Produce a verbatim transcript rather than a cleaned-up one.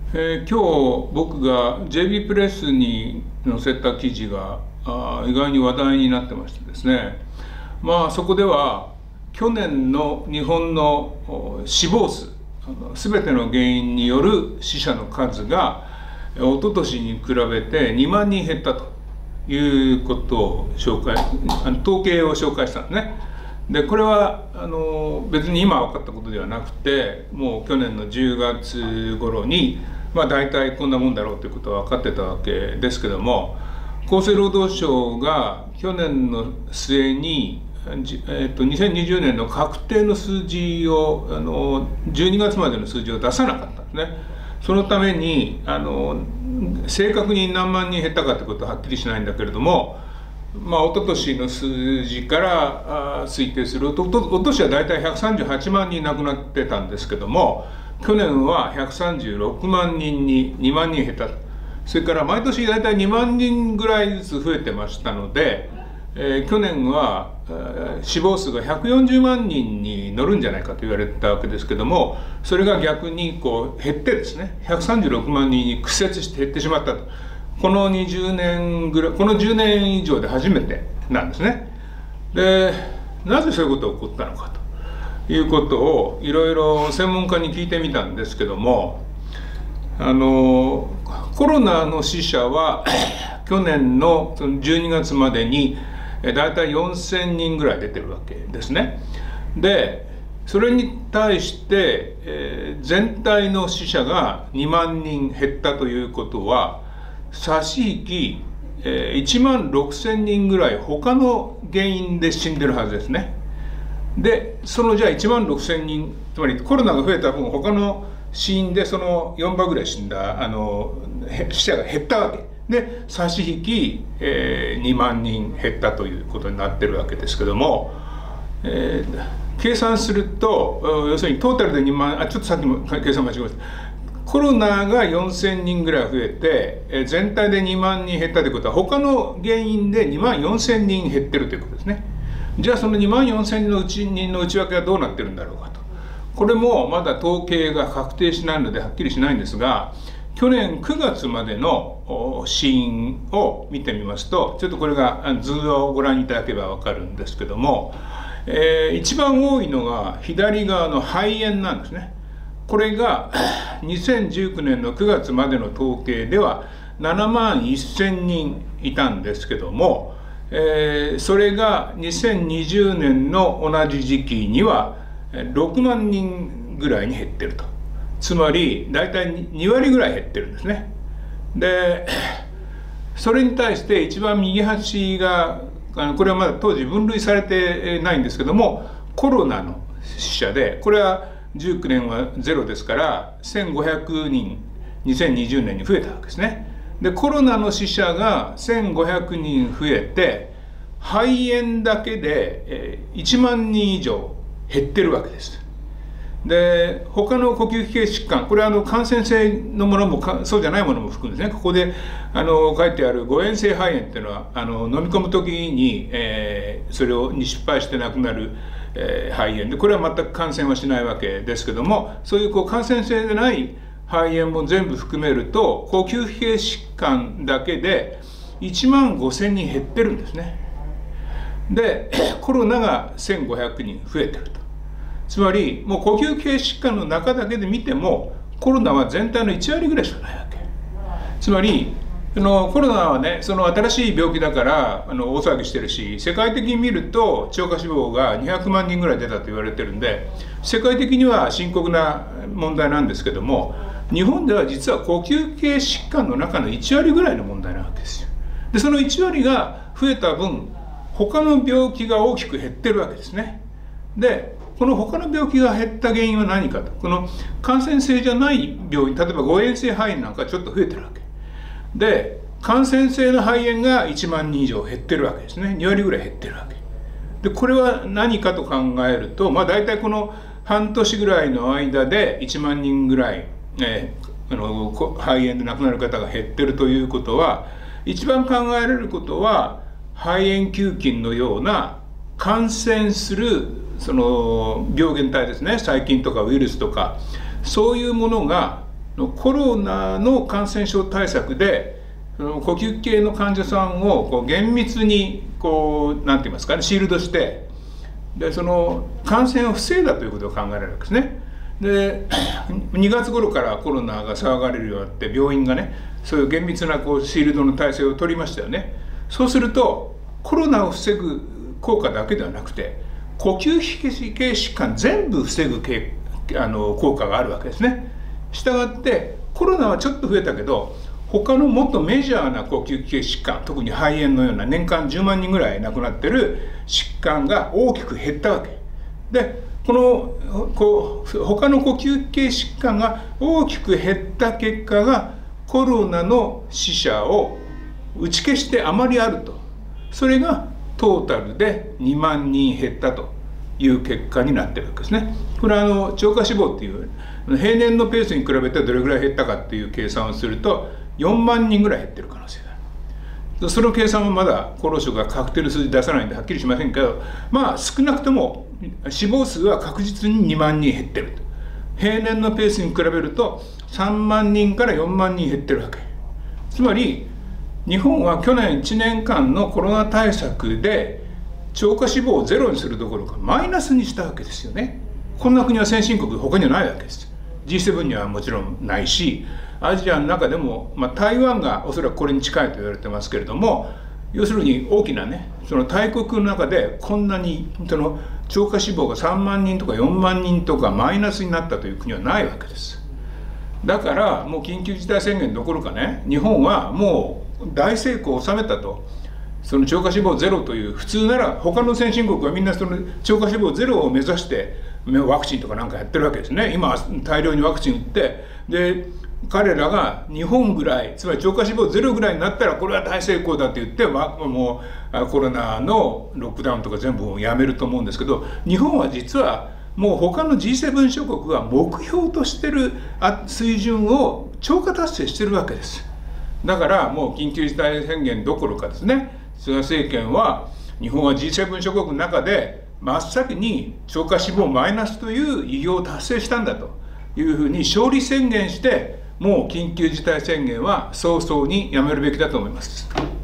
えー、今日僕が ジェイビー プレスに載せた記事があ意外に話題になってましてですね、まあそこでは去年の日本の死亡数、全ての原因による死者の数が一昨年に比べてにまんにん減ったということを紹介、あの統計を紹介したんですね。でこれはあの別に今分かったことではなくて、もう去年のじゅうがつ頃にまあ大体こんなもんだろうということは分かってたわけですけども、厚生労働省が去年の末に、えっと、にせんにじゅうねんの確定の数字をあのじゅうにがつまでの数字を出さなかったんですね。そのためにあの正確に何万人減ったかということははっきりしないんだけれども、まあ一昨年の数字から推定すると、一昨年は大体ひゃくさんじゅうはちまんにん亡くなってたんですけども、去年はひゃくさんじゅうろくまんにんににまんにん減った。それから毎年大体にまんにんぐらいずつ増えてましたので、えー、去年は、えー、死亡数がひゃくよんじゅうまんにんに乗るんじゃないかと言われたわけですけども、それが逆にこう減ってですね、ひゃくさんじゅうろくまんにんに屈折して減ってしまったと。このにじゅうねんぐらい、このじゅうねん以上で初めてなんですね。で、なぜそういうことが起こったのかということをいろいろ専門家に聞いてみたんですけども、あのコロナの死者は去年のじゅうにがつまでにだいたいよんせんにんぐらい出てるわけですね。でそれに対して、えー、全体の死者がにまんにん減ったということは、差し引き、えー、いちまんろくせんにんぐらい他の原因で死んでるはずですね。でそのじゃあいちまんろくせんにん、つまりコロナが増えた分他の死因でそのよんばいぐらい死んだあの死者が減ったわけで、差し引き、えー、にまんにん減ったということになってるわけですけども、えー、計算すると要するにトータルでにまん、あちょっとさっきも計算間違えました。コロナがよんせんにんぐらい増えて、えー、全体でにまんにん減ったということは、他の原因でにまんよんせんにん減ってるということですね。じゃあそのにまんよんせんにんのうち人の内訳はどうなってるんだろうかと。これもまだ統計が確定しないのではっきりしないんですが、去年くがつまでの死因を見てみますと、ちょっとこれが図をご覧いただければ分かるんですけども、えー、一番多いのが左側の肺炎なんですね。これがにせんじゅうきゅうねんのくがつまでの統計ではななまんせんにんいたんですけども、えー、それがにせんにじゅうねんの同じ時期にはろくまんにんぐらいに減ってると。つまり大体にわりぐらい減ってるんですね。でそれに対して一番右端が、これはまだ当時分類されてないんですけども、コロナの死者で、これはじゅうきゅうねんはゼロですからせんごひゃくにんにせんにじゅうねんに増えたわけですね。でコロナの死者がせんごひゃくにん増えて、肺炎だけでいちまんにん以上減ってるわけです。で他の呼吸器系疾患、これはあの感染性のものもそうじゃないものも含むんですね。ここであの書いてある誤嚥性肺炎っていうのは、あの飲み込む時に、えー、それをに失敗して亡くなる、えー、肺炎で、これは全く感染はしないわけですけども、そういうこう感染性でない肺炎も全部含めると、呼吸器系疾患だけでいちまんごせんにん減ってるんですね。でコロナがせんごひゃくにん増えてると。つまりもう呼吸器系疾患の中だけで見てもコロナは全体のいちわりぐらいしかないわけ。つまりあのコロナはね、その新しい病気だからあの大騒ぎしてるし、世界的に見ると超過死亡がにひゃくまんにんぐらい出たと言われてるんで、世界的には深刻な問題なんですけども、日本では実は呼吸器系疾患の中のいちわりぐらいの問題なわけですよ。でそのいちわりが増えた分、他の病気が大きく減ってるわけですね。でこの他の病気が減った原因は何かと、この感染性じゃない病院、例えば誤嚥性肺炎なんかちょっと増えてるわけで、感染性の肺炎がいちまんにん以上減ってるわけですね。にわりぐらい減ってるわけで、これは何かと考えると、まあ大体この半年ぐらいの間でいちまんにんぐらい、えー、あの肺炎で亡くなる方が減ってるということは、一番考えられることは、肺炎球菌のような感染するその病原体ですね、細菌とかウイルスとか、そういうものがコロナの感染症対策で呼吸系の患者さんをこう厳密にこうなんて言いますかね、シールドしてでその感染を防いだということを考えられるわけですね。でにがつ頃からコロナが騒がれるようになって病院がねそういう厳密なこうシールドの体制を取りましたよね。そうするとコロナを防ぐ効果だけではなくて呼吸器系疾患全部防ぐ系あの効果があるわけですね。したがってコロナはちょっと増えたけど他のもっとメジャーな呼吸器系疾患、特に肺炎のような年間じゅうまんにんぐらい亡くなってる疾患が大きく減ったわけで、このこう他の呼吸器系疾患が大きく減った結果がコロナの死者を打ち消してあまりあると、それがトータルでにまんにん減ったという結果になってるわけですね。これはあの超過死亡っていう平年のペースに比べてどれぐらい減ったかっていう計算をするとよんまんにんぐらい減ってる可能性がある。その計算はまだ厚労省が確定の数字出さないんではっきりしませんけど、まあ少なくとも死亡数は確実ににまんにん減ってると。平年のペースに比べるとさんまんにんからよんまんにん減ってるわけ。つまり日本は去年いちねんかんのコロナ対策で超過死亡をゼロにするどころかマイナスにしたわけですよね。こんな国は先進国他にはないわけです。 ジーセブン にはもちろんないし、アジアの中でも、まあ、台湾がおそらくこれに近いと言われてますけれども、要するに大きなねその大国の中でこんなにその超過死亡がさんまんにんとかよんまんにんとかマイナスになったという国はないわけです。だからもう緊急事態宣言どころかね、日本はもう大成功を収めたと。その超過死亡ゼロという、普通なら他の先進国はみんなその超過死亡ゼロを目指してワクチンとかなんかやってるわけですね。今大量にワクチン打って、で彼らが日本ぐらい、つまり超過死亡ゼロぐらいになったらこれは大成功だって言って、ま、もうコロナのロックダウンとか全部やめると思うんですけど、日本は実はもう他の ジーセブン 諸国は目標としてる水準を超過達成してるわけです。だからもう緊急事態宣言どころかですね、菅政権は日本は ジーセブン 諸国の中で真っ先に超過死亡マイナスという偉業を達成したんだというふうに勝利宣言して、もう緊急事態宣言は早々にやめるべきだと思います。